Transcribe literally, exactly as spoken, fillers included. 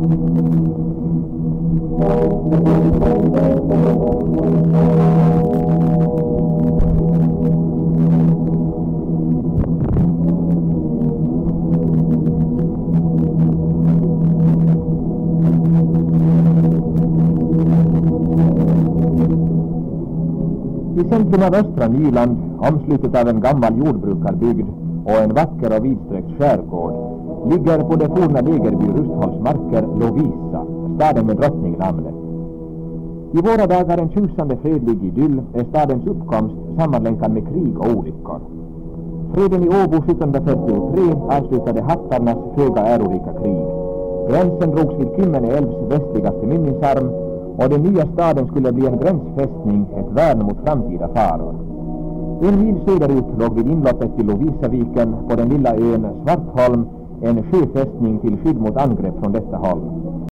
I centrum av östra Nyland, omslutet av en gammal jordbrukarbygd och en vacker och vidsträckt skärgård, ligger på det forna lägerby Rustholmsmarker Lovisa, staden med drottningnamnet. I våra dagar en tjusande fredlig idyll är stadens uppkomst sammanlänkad med krig och olyckor. Freden i Åbo sjuttonhundrafyrtiotre avslutade hattarnas föga ärorika krig. Gränsen drogs vid Kymmene älvs västligaste mynningsarm och den nya staden skulle bli en gränsfästning, ett värn mot framtida faror. En mil söderut låg vid inloppet till Lovisaviken på den lilla ön Svartholm en sjöfästning till skydd mot angrepp från detta håll.